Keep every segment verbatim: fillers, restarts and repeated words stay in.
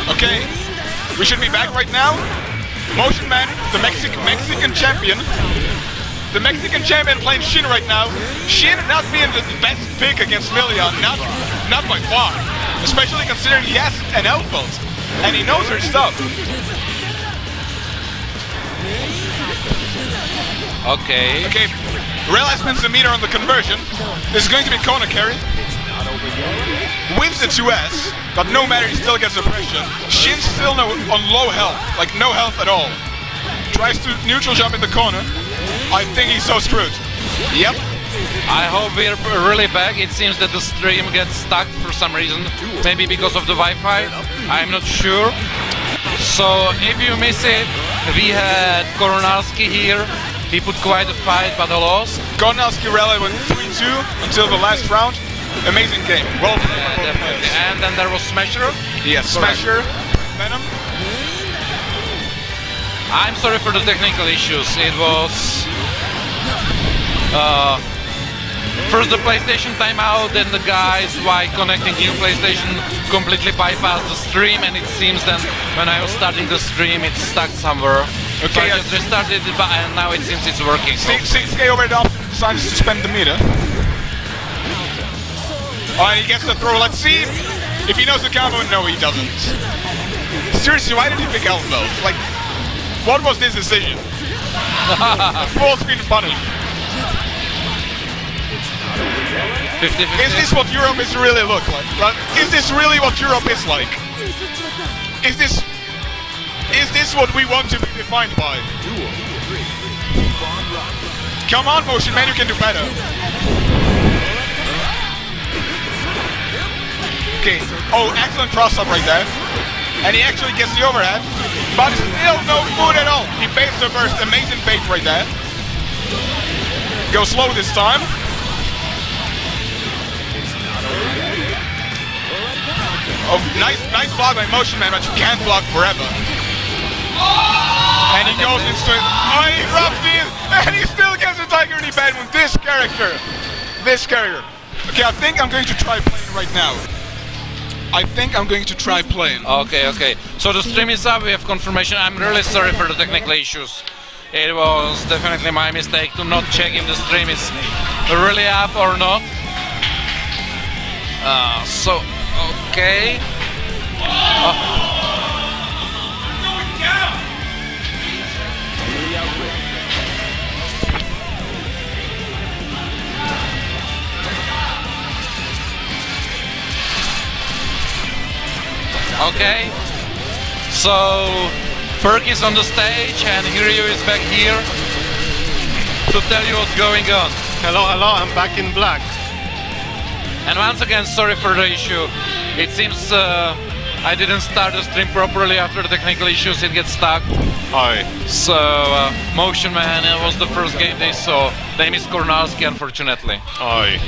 Okay, we should be back right now. Motion Man, the Mexican Mexican champion. The Mexican champion playing Shin right now. Shin not being the best pick against Millia, not not by far. Especially considering he has an outpost and he knows her stuff. Okay. Okay, Rela spends the meter on the conversion. This is going to be Kona carry. Wins the two S, but no matter, he still gets suppression. Shin's still no, on low health, like no health at all. Tries to neutral jump in the corner. I think he's so screwed. Yep. I hope we're really back. It seems that the stream gets stuck for some reason. Maybe because of the Wi-Fi. I'm not sure. So if you miss it, we had Koronalski here. He put quite a fight, but a loss. Koronalski Rela went three two until the last round. Amazing game. Well played. Yeah, definitely. And then there was Smasher. Yes, Correct. Smasher, Venom. I'm sorry for the technical issues. It was uh, first the PlayStation timeout, then the guys, while connecting new PlayStation, completely bypassed the stream, and it seems that when I was starting the stream, it stuck somewhere. Okay, so I just restarted it, and now it seems it's working. So. six K over the option decides to spend the meter. Oh, and he gets the throw. Let's see if he knows the combo. No, he doesn't. Seriously, why did he pick elbow? Like, what was this decision? Full screen punish. fifty fifty. Is this what Europe is really look like? Like, is this really what Europe is like? Is this is this what we want to be defined by? Come on, Motion Man, you can do better. Okay. Oh, excellent cross up right there. And he actually gets the overhead, but still no food at all. He baits the burst, amazing bait right there. Go slow this time. Oh, nice, nice block by Motion Man, but you can't block forever. And he goes into it. Oh, he drops in, and he still gets a Tiger Knee bad with this character. This character. Okay, I think I'm going to try playing right now. I think I'm going to try playing. Okay, okay. So the stream is up, we have confirmation. I'm really sorry for the technical issues. It was definitely my mistake to not check if the stream is really up or not. Uh, so, okay. Uh. Okay, so Ferg is on the stage and Hiryu is back here to tell you what's going on. Hello, hello, I'm back in black. And once again, sorry for the issue. It seems uh, I didn't start the stream properly after the technical issues, it gets stuck. Oi. So, uh, Motion Man, it was the first game they saw. Name is Koronalski, unfortunately. Oi.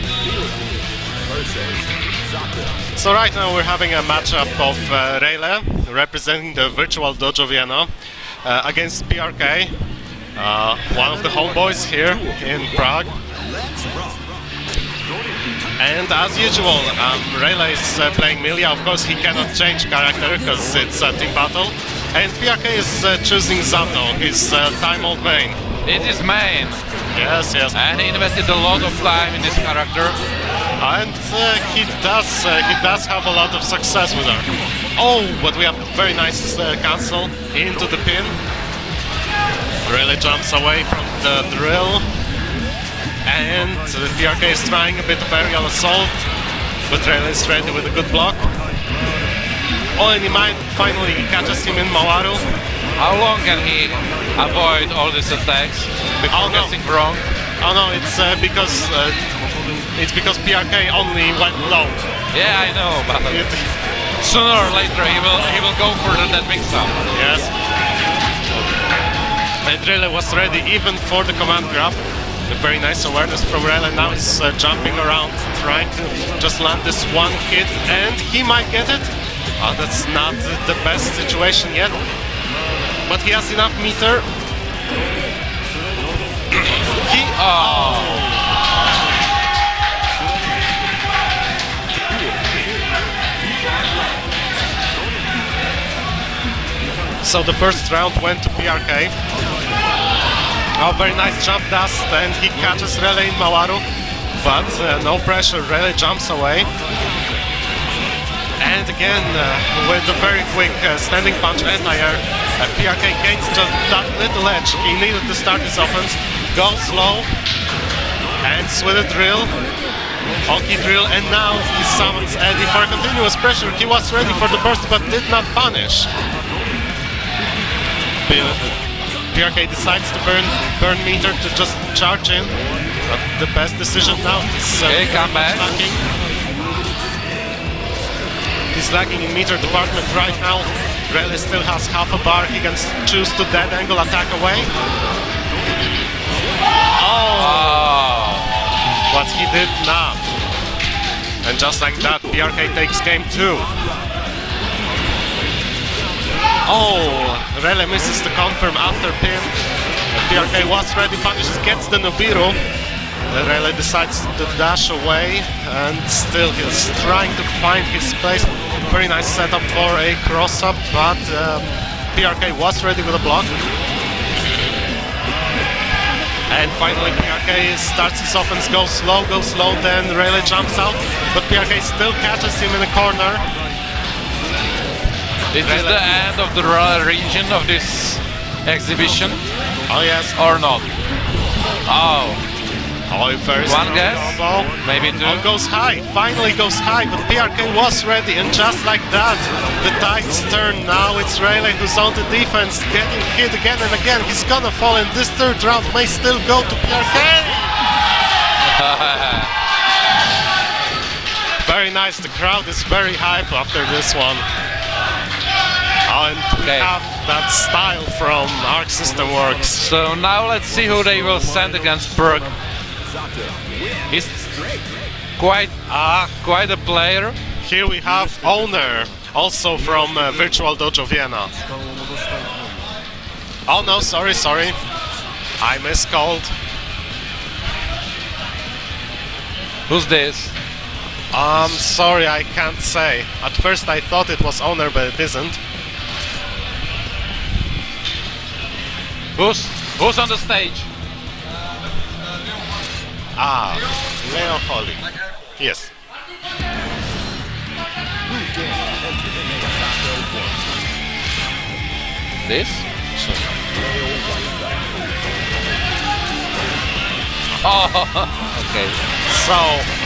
So right now we're having a matchup of uh, Rela, representing the Virtual Dojo Vienna, uh, against P R K, uh, one of the homeboys here in Prague. And as usual, um, Rela is uh, playing Millia. Of course, he cannot change character because it's a team battle. And P R K is uh, choosing Zato, his uh, time-old main. It is main. Yes, yes. And he invested a lot of time in this character. And uh, he does uh, he does have a lot of success with her. Oh, but we have a very nice uh, cancel into the pin. Really jumps away from the drill. And uh, P R K is trying a bit of aerial assault, but Rela is ready with a good block. Oh, and he might finally catches him in Mawaru. How long can he avoid all these attacks before Oh, no. guessing wrong? Oh no, it's uh, because uh, it's because P R K only went low. Yeah, I know, but sooner or later he will he will go for the, that mix-up. Yes. And Rela was ready even for the command grab. A very nice awareness from Rela. Now he's uh, jumping around, trying to just land this one hit, and he might get it. Oh, that's not the best situation yet, but he has enough meter. He oh. So the first round went to P R K. Oh, very nice jump dust, and he catches Rele in Mawaru, but uh, no pressure, Rele jumps away. And again, uh, with a very quick uh, standing punch anti-air, uh, P R K gains just that little edge he needed to start his offense. Goes slow, ends with a drill, Hulky drill, and now he summons Eddie for continuous pressure. He was ready for the burst, but did not punish. P R K decides to burn burn meter to just charge in. But the best decision now is uh, okay, come back. lacking. He's lacking in meter department right now. Rele still has half a bar. He can choose to dead angle attack away. Oh! Oh. But he did not. And just like that, P R K takes game two. Oh, Rele misses the confirm after pin. P R K was ready, punishes, gets the Nobiru. Rele decides to dash away, and still he's trying to find his place. Very nice setup for a cross-up, but um, P R K was ready with a block. And finally P R K starts his offense, goes slow, goes slow, then Rele jumps out, but P R K still catches him in the corner. This is the end of the Royal region of this exhibition. Oh yes. Or not? Oh. Oh, very One guess? combo. Maybe two? Oh, goes high, finally goes high, but P R K was ready, and just like that, the tides turn. Now it's Rele who's on the defense, getting hit again and again. He's gonna fall, and this third round may still go to P R K. Very nice, the crowd is very hype after this one. Oh, and Okay. we have that style from Arc System Works. So now let's see who they will send against Berg. He's quite, uh, quite a player. Here we have Owner, also from uh, Virtual Dojo Vienna. Oh no, sorry, sorry. I miscalled. Who's this? Um, sorry, I can't say. At first I thought it was Owner, but it isn't. Who's, who's on the stage? Ah, Leo Holly. Yes. This? Oh, okay. So,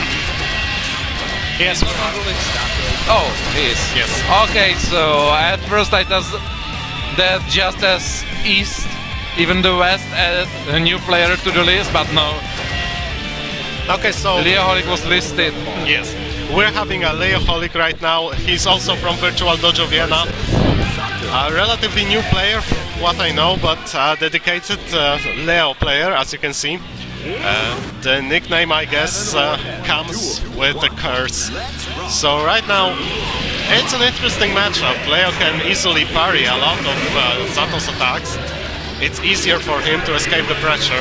yes, Oh, he is. yes. Okay, so at first I thought that just as East, even the West added a new player to the list, but no. Okay, so Leoholic was listed. yes, we're having a Leoholic right now. He's also from Virtual Dojo Vienna. A relatively new player, from what I know, but a dedicated uh, Leo player, as you can see. Uh, the nickname, I guess, uh, comes with a curse. So right now, it's an interesting matchup. Leo can easily parry a lot of uh, Zato's attacks. It's easier for him to escape the pressure.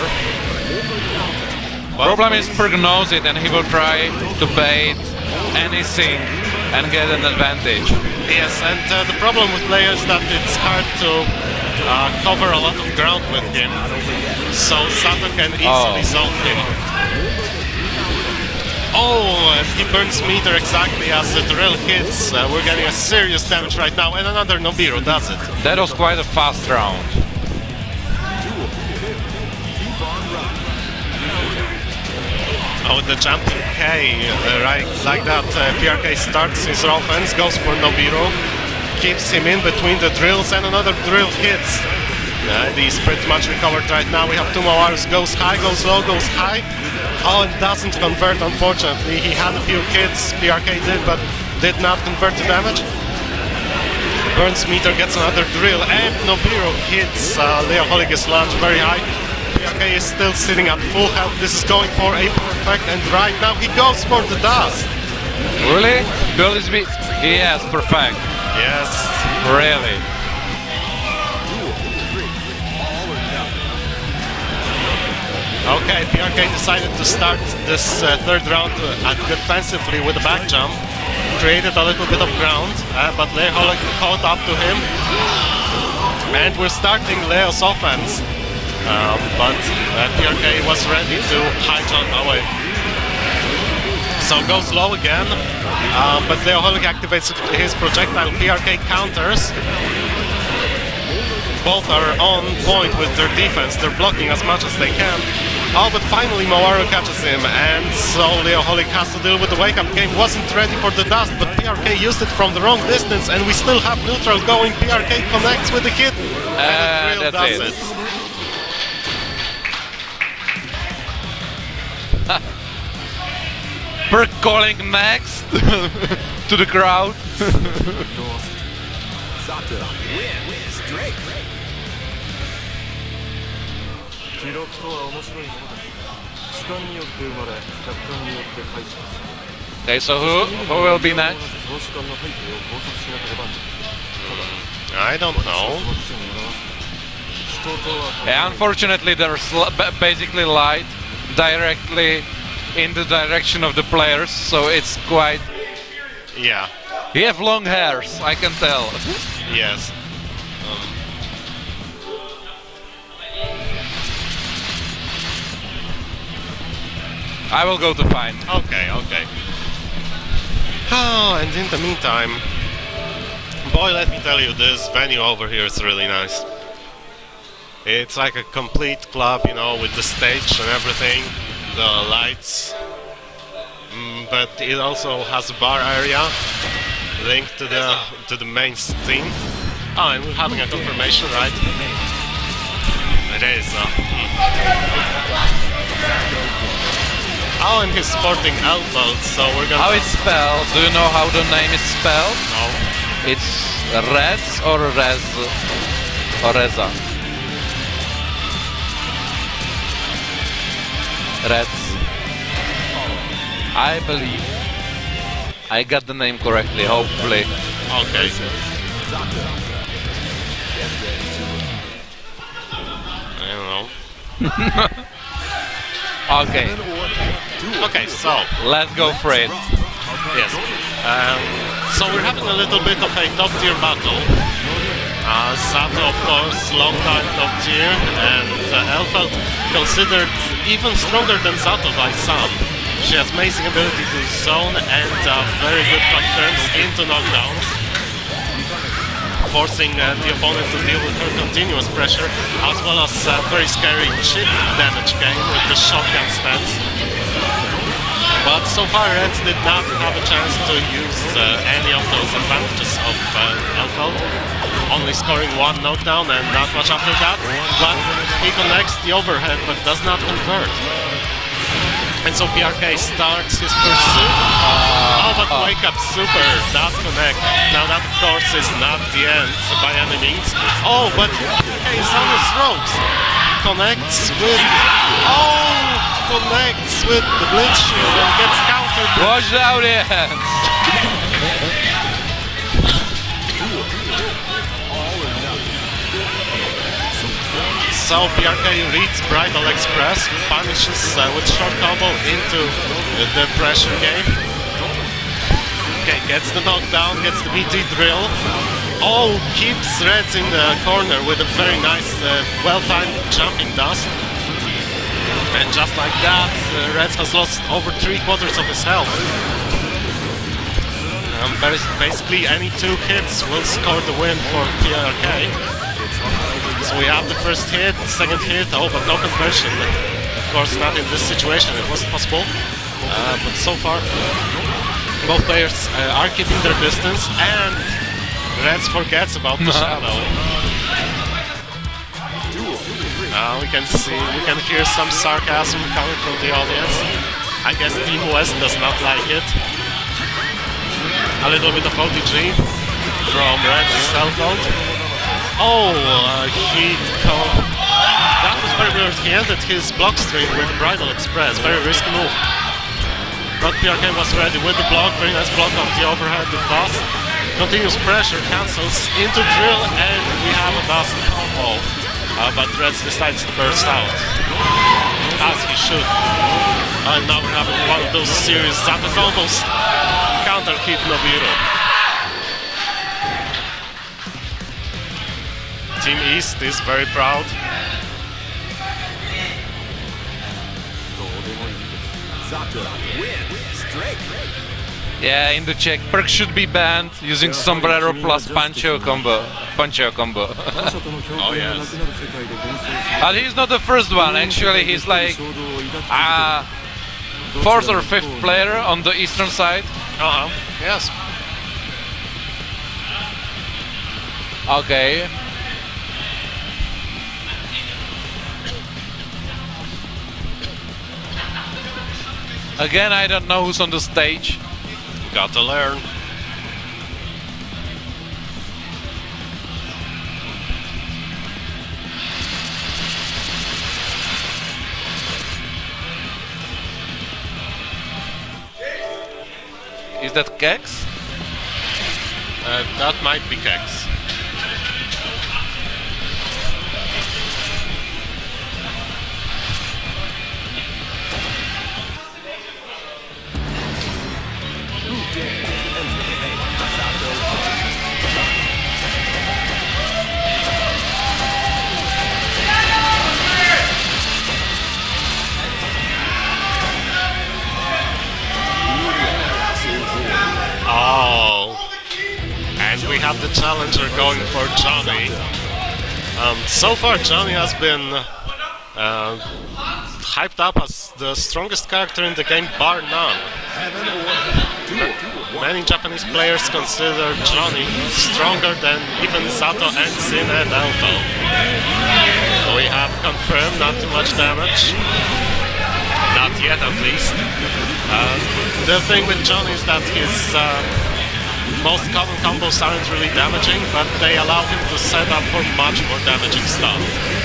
But Problem is Berg knows it and he will try to bait anything and get an advantage. yes, and uh, the problem with Leo is that it's hard to uh, cover a lot of ground with him. So Sato can easily Oh. zone him. Oh, and he burns meter exactly as the drill hits. Uh, we're getting a serious damage right now, and another Nobiru does it. That was quite a fast round. Oh, the jumping K, uh, right like that. Uh, P R K starts his offense, goes for Nobiru, keeps him in between the drills, and another drill hits. Uh, he's pretty much recovered right now. We have two Mawarus, goes high, goes low, goes high. Oh, it doesn't convert, unfortunately. He had a few hits, P R K did, but did not convert to damage. Burns meter gets another drill, and Nobiru hits uh, Leoholic' lunge very high. P R K is still sitting at full health. This is going for a perfect, and right now he goes for the dust. Really? Bill is be yes, perfect. Yes. Really. Okay, P R K decided to start this uh, third round uh, defensively with a back jump. Created a little bit of ground, uh, but Leoholic caught up to him. And we're starting Leo's offense. Um, but uh, P R K was ready to high jump away. So goes low again, uh, but Leoholic activates his projectile. P R K counters. Both are on point with their defense. They're blocking as much as they can. Oh, but finally Moaru catches him, and so Leoholic has to deal with the wake-up game. Wasn't ready for the dust, but P R K used it from the wrong distance, and we still have neutral going. P R K connects with the hit, and Uh, it does that's it. it. We're calling Max to the crowd. Okay, so who, who will be next? I don't know. Yeah, unfortunately there's l- ba- basically light directly in the direction of the players, so it's quite... Yeah, You have long hairs, I can tell. yes. I will go to fine. Okay, okay. Oh, and in the meantime, boy, let me tell you, this venue over here is really nice. It's like a complete club, you know, with the stage and everything, the lights. Mm, but it also has a bar area linked to the to the main scene. Oh, and we're having a confirmation, right? It is. Uh, oh, and he's sporting elbows, so we're gonna. How it's spelled? Do you know how the name is spelled? No. It's Rez or Rez or Reza? Reds. I believe I got the name correctly, hopefully. Okay. I don't know. Okay, Okay, so let's go for it. yes. Um, so we're having a little bit of a top tier battle. Uh, Sato, of course, long time top tier, and uh, Elfeld considered even stronger than Sato by some. She has amazing ability to zone and uh, very good confirms into knockdowns, forcing uh, the opponent to deal with her continuous pressure, as well as uh, very scary chip damage game with the shotgun stance. But so far Reds did not have a chance to use uh, any of those advantages of uh, Elfeld, only scoring one knockdown and not much after that, but he connects the overhead but does not convert. And so P R K starts his pursuit. Oh, but Wake Up Super does connect. Now that of course is not the end by any means. Oh, but P R K is on his ropes. Connects with... Oh! Connects with the Blitz Shield and gets countered. Watch the audience! So P R K reads Bridal Express, punishes uh, with short combo into uh, the pressure game. Okay, gets the knockdown, gets the B T drill. Oh, keeps Reds in the corner with a very nice, uh, well-timed jumping dust. And just like that, uh, Reds has lost over three quarters of his health. Um, basically, any two hits will score the win for P R K. So we have the first hit, second hit, oh, but no conversion. Of course, not in this situation, it wasn't possible. Uh, but so far, both players uh, are keeping their distance, and Reds forgets about the shadow. Uh, we can see, we can hear some sarcasm coming from the audience. I guess Team West does not like it. A little bit of O T G from Reds' cell phone. Oh, uh, he... That was very weird. He ended his block string with Bridal Express. Very risky move. But P R K was ready with the block. Very nice block on the overhead, the dust. Continuous pressure cancels into drill, and we have a dust combo. Uh, but Reds decides to burst out. As he should. And now we're having one of those serious Zato combos. Counter hit Nobiru. Team East is very proud. Yeah, in the Czech, Perk should be banned using sombrero plus pancho combo. Pancho combo. Oh yes. But he's not the first one, actually he's like uh, fourth or fifth player on the eastern side. Uh-huh. Yes. Okay. Again, I don't know who's on the stage. Got to learn. Is that Kex? Uh, that might be Kex. Oh, and we have the challenger going for Johnny. Um, so far, Johnny has been uh, hyped up as the strongest character in the game, bar none. Many Japanese players consider Johnny stronger than even Sato and Sin and Alto. We have confirmed not too much damage. Not yet, at least. Uh, the thing with Johnny is that his uh, most common combos aren't really damaging, but they allow him to set up for much more damaging stuff.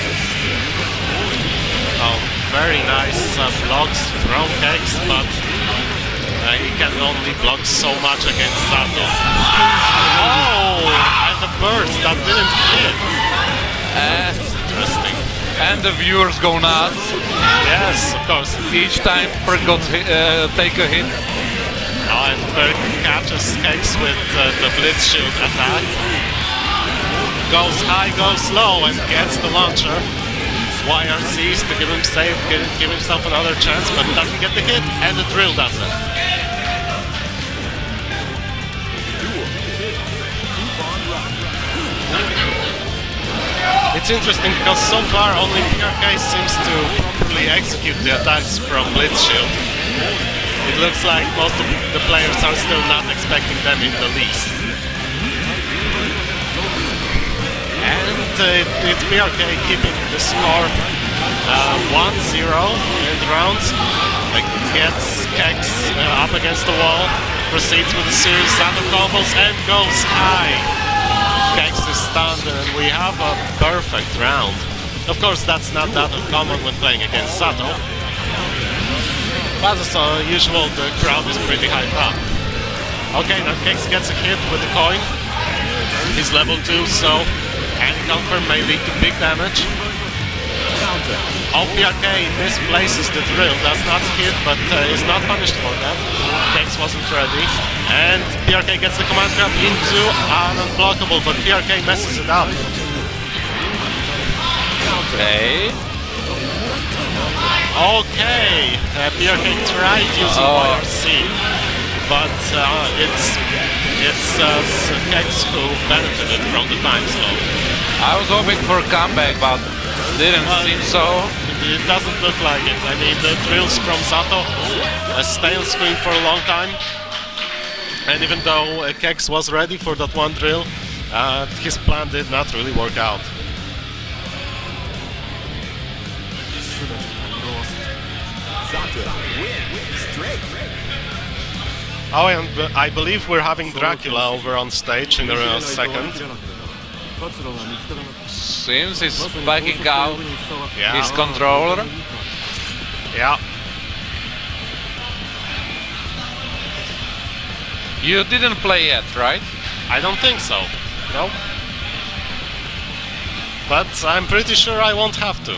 Oh, very nice uh, blocks from Kex, but uh, he can only block so much against Sato. Oh, and the burst that didn't hit. And, Interesting. and the viewers go nuts. Yes, of course. Each time Perk got hit, uh, take a hit. Oh, and Perk catches Kex with uh, the Blitz Shield attack. Goes high, goes low, and gets the launcher. Y R Cs to give him save, give, give himself another chance, but doesn't get the hit, and the drill does it. It's interesting because so far only P R K seems to properly execute the attacks from Blitz Shield. It looks like most of the players are still not expecting them in the least. And uh, it, it's P R K keeping the score one zero uh, in the rounds. Like, gets Kex uh, up against the wall, proceeds with a series of combos and goes high. Kex is stunned and we have a perfect round. Of course, that's not that uncommon when playing against Sato. But as uh, usual, the crowd is pretty hyped up. Okay, now Kex gets a hit with the coin. He's level two, so any confirm may lead to big damage. Oh, P R K misplaces the drill, does not hit, but uh, is not punished for that. Kex wasn't ready. And P R K gets the command grab into an unblockable, but P R K messes it up. Okay. Okay, uh, P R K tried using Oh. Y R C, but uh, it's it's uh, Kex who benefited from the time slot. I was hoping for a comeback, but didn't Well, seem so. It doesn't look like it. I mean, the drills from Sato uh, stay on screen for a long time. And even though uh, Kex was ready for that one drill, uh, his plan did not really work out. Oh, and uh, I believe we're having Dracula over on stage in a second. Seems he's backing out Yeah. his controller. Yeah. You didn't play yet, right? I don't think so. No. But I'm pretty sure I won't have to.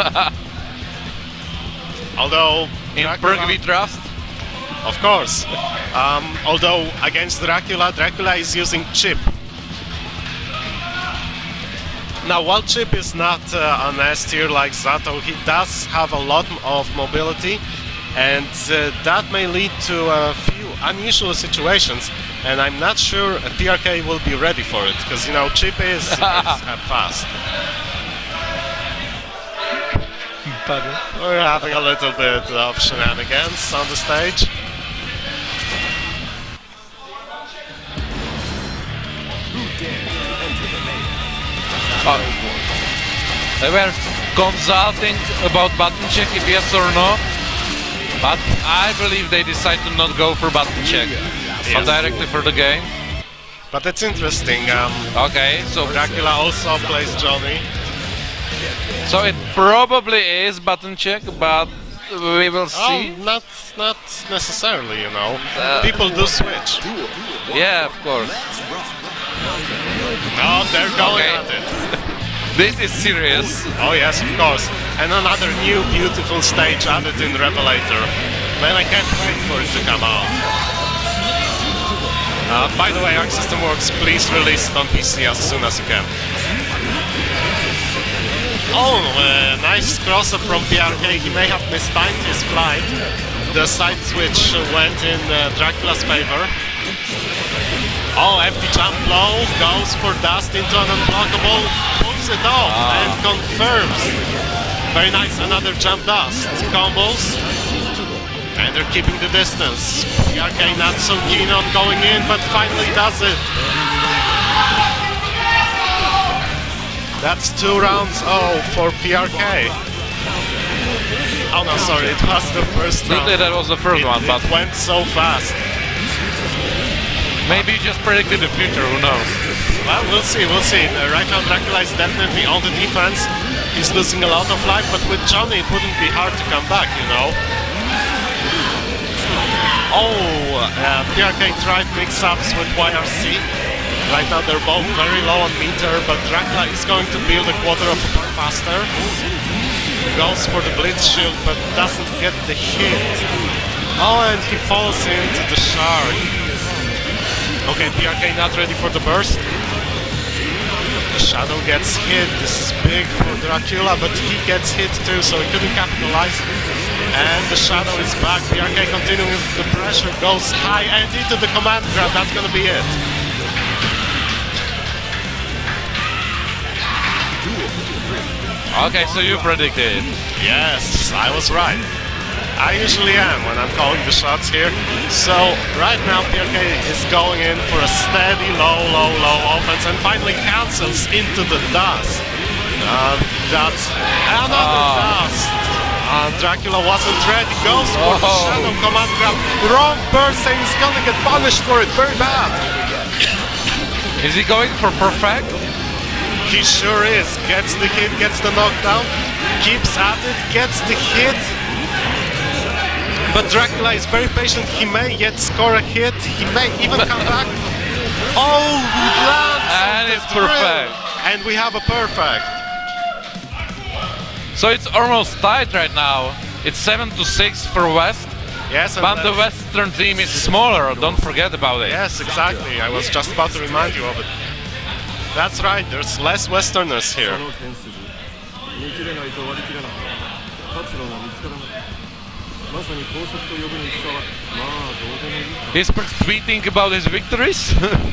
Although In Dracula- Perk we trust. Of course. Um, although against Dracula, Dracula is using chip. Now, while Chip is not uh, an S tier like Zato, he does have a lot of mobility, and uh, that may lead to a few unusual situations. And I'm not sure P R K will be ready for it, because you know Chip is, is uh, fast. We're having a little bit of shenanigans on the stage. Oh. They were consulting about button check, if yes or no, but I believe they decided to not go for button check, yes. But directly for the game. But it's interesting. Um, okay, so Dracula also plays Johnny. So it probably is button check, but we will see. Oh, not not necessarily, you know. Uh, People do switch. Yeah, of course. No, they're going okay. at it. This is serious. Oh yes, of course. And another new beautiful stage added in Revelator. Man, I can't wait for it to come out. Uh, by the way, Arc System Works, please release it on P C as soon as you can. Oh, uh, nice cross-up from P R K. He may have mistimed his flight. The side switch went in uh, Dracula's favor. Oh, empty jump low, goes for Dust into an unblockable, pulls it off ah. and confirms. Very nice, another jump Dust. Combos. And they're keeping the distance. P R K not so keen on going in, but finally does it. That's two rounds oh for P R K. Oh no, sorry, it was the first round. That was the first it, one, but it went so fast. Maybe you just predicted the future, who knows? Well, we'll see, we'll see. Uh, right now Dracula is definitely on the defense. He's losing a lot of life, but with Johnny it wouldn't be hard to come back, you know. Oh, uh, P R K tried mix-ups with Y R C. Right now they're both very low on meter, but Dracula is going to build a quarter of a bar faster. Goes for the Blitz Shield, but doesn't get the hit. Oh, and he falls into the Shark. Okay, P R K not ready for the burst. The Shadow gets hit. This is big for Dracula, but he gets hit too, so he couldn't capitalize. And the Shadow is back. P R K continuing with the pressure, goes high and into the command grab. That's gonna be it. Okay, so you predicted. Yes, I was right. I usually am when I'm calling the shots here. So right now P R K is going in for a steady low, low, low offense and finally cancels into the dust. Uh, that's another oh. dust. Uh, Dracula wasn't ready, goes for oh. the Shadow command grab. Wrong person, he's gonna get punished for it very bad. Is he going for perfect? He sure is. Gets the hit, gets the knockdown, keeps at it, gets the hit. But Dracula is very patient. He may yet score a hit. He may even come back. Oh, it lands! And it's perfect. And we have a perfect. So it's almost tied right now. It's seven to six for West. Yes, but the Western team is smaller. Don't forget about it. Yes, exactly. I was just about to remind you of it. That's right, there's less Westerners here. He's tweeting about his victories?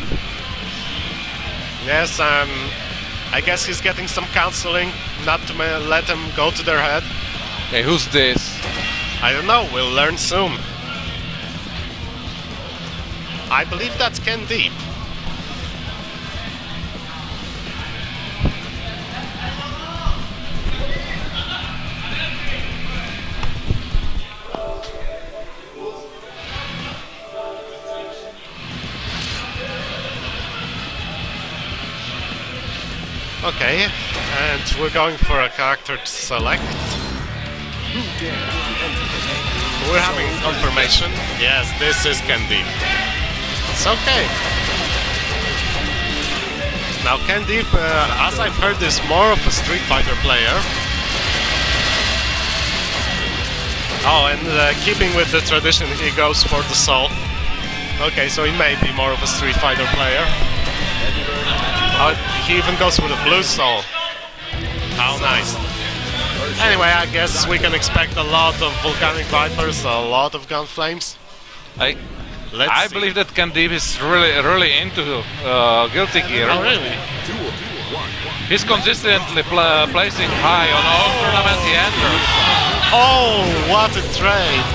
Yes, um, I guess he's getting some counseling not to let them go to their head. Hey, who's this? I don't know, we'll learn soon. I believe that's Ken Deep. Okay, and we're going for a character to select. We're having confirmation. Yes, this is Ken Deep. It's okay. Now Ken Deep, uh, as I've heard, is more of a Street Fighter player. Oh, and uh, keeping with the tradition, he goes for the soul. Okay, so he may be more of a Street Fighter player. Oh, he even goes for the blue soul. How nice. Anyway, I guess we can expect a lot of Volcanic Vipers, a lot of Gun Flames. I Let's I see. believe that Candide is really really into uh, Guilty Gear. Oh, really? He's consistently pl placing high on all tournaments he enters. Oh, what a trade!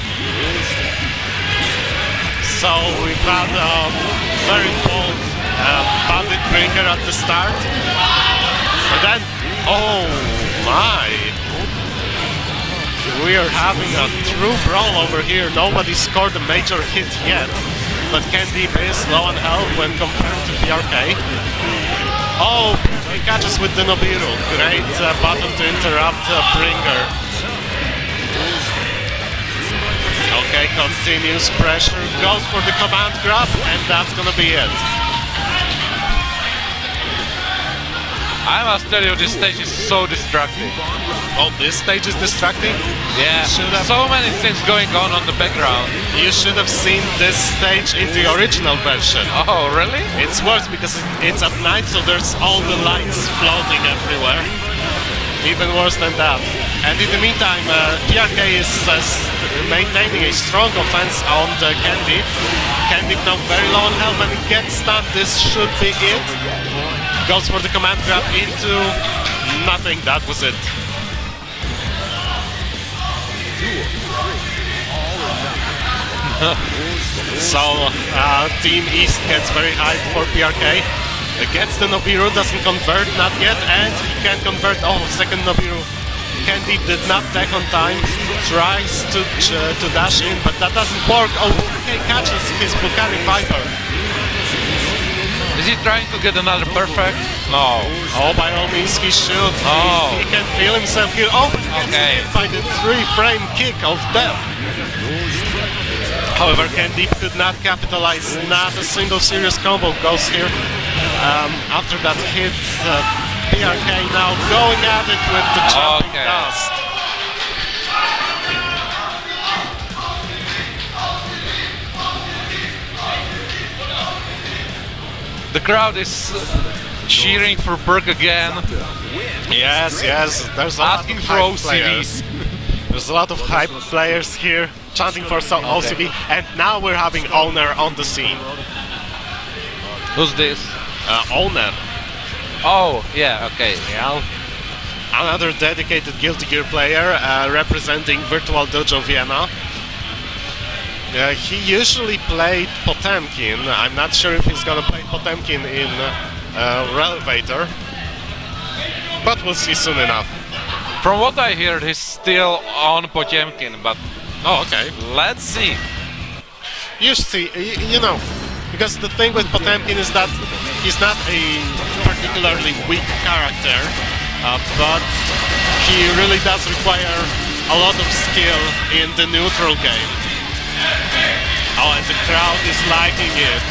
So we've had a very bold uh, Bandit Bringer at the start. And then, oh my! We are having a true brawl over here. Nobody scored a major hit yet. But Candide is low on health when compared to P R K. Oh, he catches with the Nobiru. Great uh, button to interrupt uh, Bringer. Okay, continues pressure, goes for the command grab, and that's gonna be it. I must tell you, this stage is so distracting. Oh, this stage is distracting? Yeah, Should have- so many things going on on the background. You should have seen this stage in the original version. Oh, really? It's worse because it- it's at night, so there's all the lights floating everywhere. Even worse than that. And in the meantime, uh, P R K is uh, s- maintaining a strong offense on the Candide. Candide now very low on health, when he gets stunned, this should be it. Goes for the command grab into nothing, that was it. So, uh, Team East gets very hyped for P R K. Uh, gets the Nobiru, doesn't convert, not yet, and he can convert. Oh, second Nobiru. Candide did not tech on time, tries to uh, to dash in, but that doesn't work. Oh, P R K catches his Volcanic Viper. Is he trying to get another perfect? No. Oh, by all means, he should. Oh. He, he can feel himself here. Oh, but he gets Okay. hit by the three-frame kick of death. However, Candide could not capitalize. Not a single serious combo goes here. Um, after that hit, uh, P R K now going at it with the jumping Okay. dust. The crowd is uh, cheering for Burke again, Yes, yes. There's a asking lot of for hype O C players. V. There's a lot of hype players here chanting for some O C V, and now we're having Owner on the scene. Who's this? Uh, Owner. Oh, yeah, okay. Yeah. Another dedicated Guilty Gear player uh, representing Virtual Dojo Vienna. Uh, he usually played Potemkin. I'm not sure if he's gonna play Potemkin in uh, Relevator, but we'll see soon enough. From what I heard, he's still on Potemkin, but Oh, okay. let's see. You see, y- you know, because the thing with Potemkin is that he's not a particularly weak character, uh, but he really does require a lot of skill in the neutral game. Oh, and the crowd is liking it.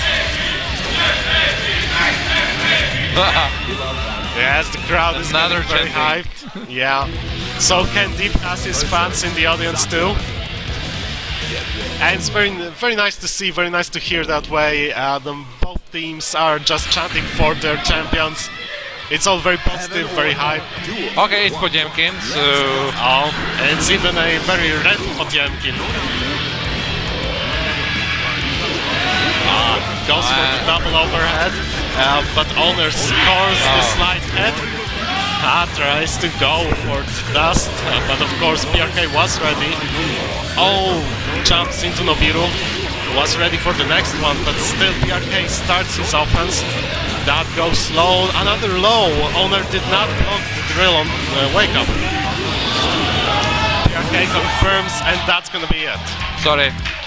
Yes, the crowd is Another getting very chanting. hyped. Yeah. So Candide has his fans in the audience too. And it's very, very nice to see, very nice to hear that way. Uh, the, both teams are just chanting for their champions. It's all very positive, very hype. Okay, it's Potemkin, so... Oh, and it's even a very red Potemkin. Ah, goes for the double overhead, uh, but Owner scores the slide head. Ah, tries to go for the dust, uh, but of course P R K was ready. Oh, jumps into Nobiru, was ready for the next one, but still P R K starts his offense. That goes slow, another low. Owner did not block the drill on uh, wake up. P R K confirms, and that's gonna be it. Sorry.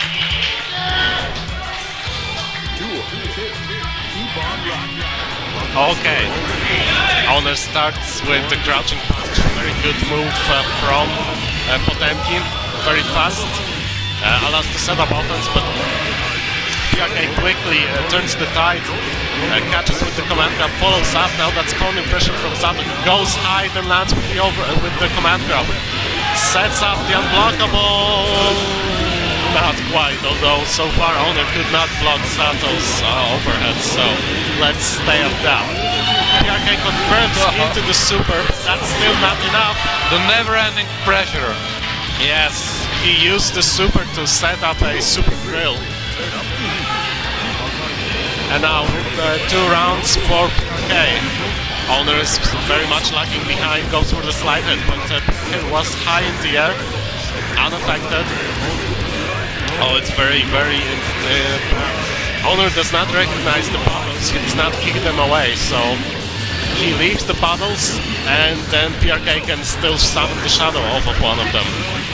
Okay. Owner starts with the crouching punch. Very good move uh, from uh, Potemkin. Very fast. Uh, allows to set up offense, but P R K quickly uh, turns the tide. Uh, catches with the command grab, follows up. Now that's calling pressure from Sato. Goes high, then lands with the over uh, with the command grab. Sets up the unblockable. Not quite, although so far Owner could not block Sato's uh, overhead, so let's stay at that. P R K confirms Jumps into the super. That's still not enough. The never-ending pressure. Yes, he used the super to set up a super drill. And now uh, two rounds for P R K. Owner is very much lagging behind, goes for the slide hit, but uh, P R K was high in the air, unaffected. Oh, it's very, very... Uh, Owner does not recognize the puddles, he does not kick them away, so he leaves the puddles, and then P R K can still summon the shadow off of one of them.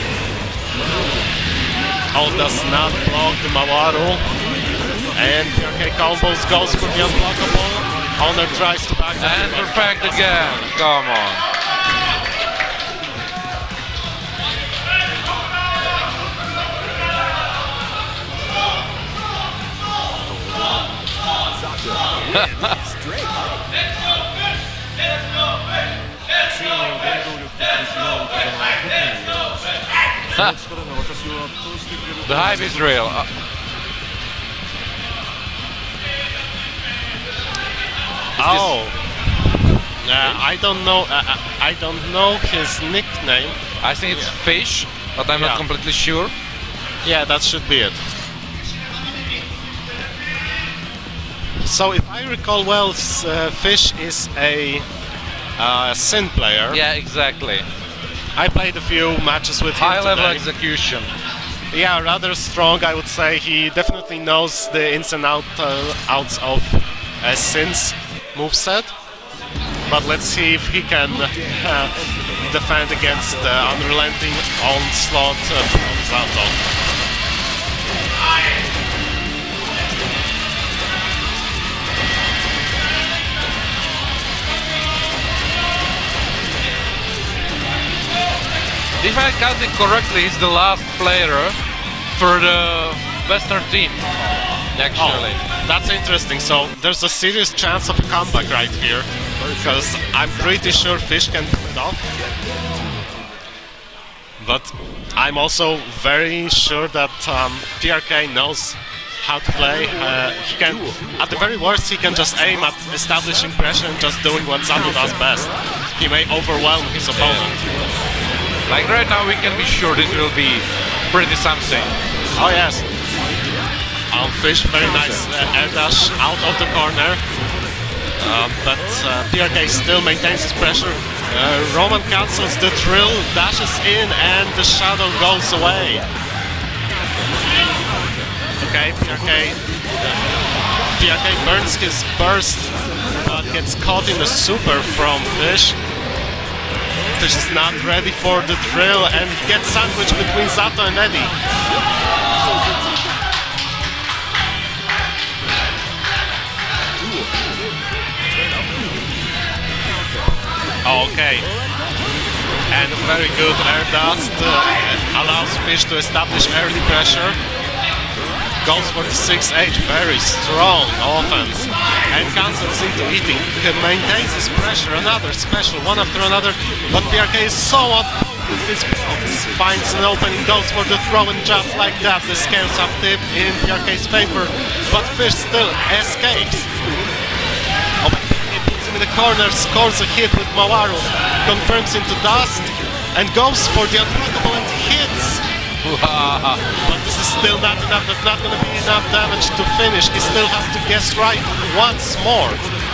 Oh, does not block the Mawaru. And P R K combos, goes for the unblockable. Owner tries to back that. And perfect again. Come on. The hype is real. Uh, Oh, uh, I don't know. Uh, I don't know his nickname. I think it's Yeah. Fish, but I'm Yeah. not completely sure. Yeah, that should be it. So, if I recall well, s- uh, Fish is a uh, Sin player. Yeah, exactly. I played a few matches with him High level today. execution. Yeah, rather strong, I would say. He definitely knows the ins and out, uh, outs of uh, Sin's moveset. But let's see if he can uh, defend against the unrelenting onslaught uh, from Zato. If I counted correctly, he's the last player for the Western team. Actually. Oh, that's interesting. So there's a serious chance of a comeback right here, because I'm pretty sure Fish can pull it off. But I'm also very sure that um, P R K knows how to play. Uh, he can, at the very worst, he can just aim at establishing pressure and just doing what Zato does best. He may overwhelm his opponent. Like right now, we can be sure this will be pretty something. Oh yes. Um, Fish, very nice uh, air dash out of the corner. Um, but uh, P R K still maintains his pressure. Uh, Roman cancels the drill, dashes in, and the shadow goes away. Okay, P R K. P R K burns his burst, but gets caught in the super from Fish. Fish is not ready for the drill and gets sandwiched between Zato and Eddie. Okay. And very good air dust uh, allows Fish to establish early pressure. Goes for the six H, very strong offense. And cancels into eating. He maintains his pressure, another special, one after another. But P R K is so on with his blocks. Finds an opening, goes for the throw, and just like that, the scales up tip in P R K's favor. But Fish still escapes. Oh, he puts him in the corner, scores a hit with Mawaru, confirms into dust, and goes for the unblockable and hits. But this is still not enough, that's not going to be enough damage to finish. He still has to guess right once more.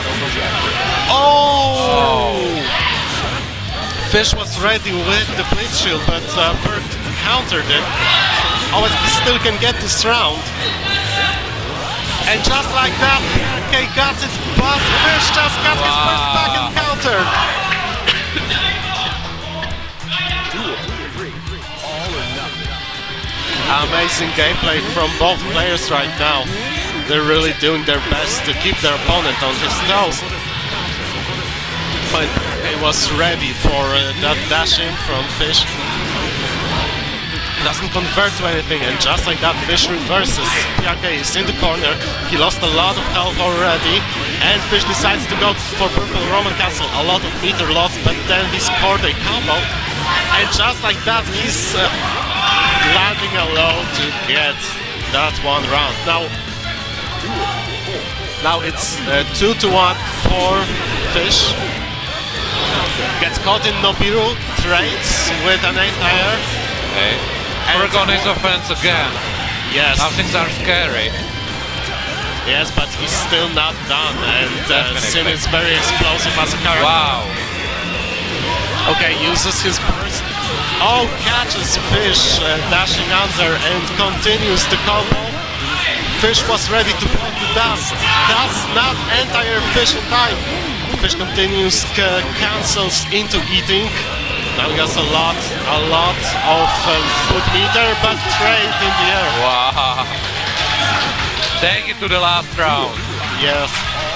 Oh! Fish was ready with the Blitz Shield, but uh, Bert countered it. Oh, he still can get this round. And just like that, P R K got it, but Fish just got his first back and countered. Amazing gameplay from both players right now. They're really doing their best to keep their opponent on his toes. But he was ready for uh, that dash in from Fish. Doesn't convert to anything, and just like that, Fish reverses. P R K is in the corner. He lost a lot of health already, and Fish decides to go for purple Roman Castle. A lot of meter loss, but then he scored a combo, and just like that, he's uh, landing a low to get that one round. Now, now it's uh, two to one for Fish. Gets caught in Nobiru, trades with an anti-air. Okay. Forgot his offense again. Yes. Now things are scary. Yes, but he's still not done, and uh, Sin is very explosive as a character. Wow. Okay, uses his burst. Oh, catches Fish uh, dashing under and continues the combo. Fish was ready to block the dust. Does not anti-air Fish in time. Fish continues, uh, cancels into eating. Now he has a lot, a lot of um, food meter, but trade in the air. Wow. Take it to the last round. Yes.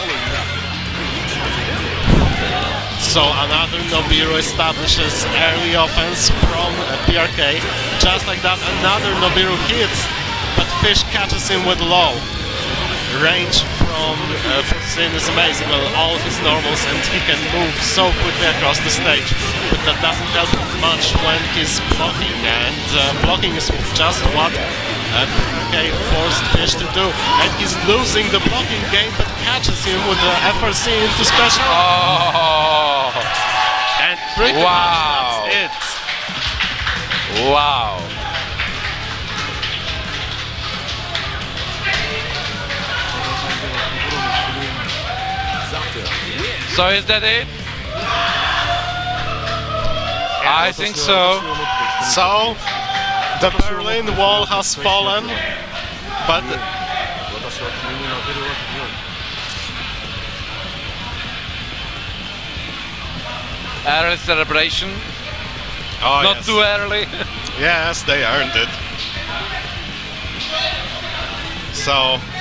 So another Nobiru establishes early offense from uh, P R K. Just like that, another Nobiru hits, but Fish catches him with low. Range from uh, Sin is amazing, well, all his normals, and he can move so quickly across the stage. But that doesn't help much when he's blocking, and uh, blocking is just what uh, P R K forced Fish to do. And he's losing the blocking game, but catches him with the F R C into special. Oh. And pretty Wow. much that's it. Wow. So is that it? I think so. So, the Berlin Wall has fallen, but Early celebration. oh, Not yes. too early. Yes, they earned it. So,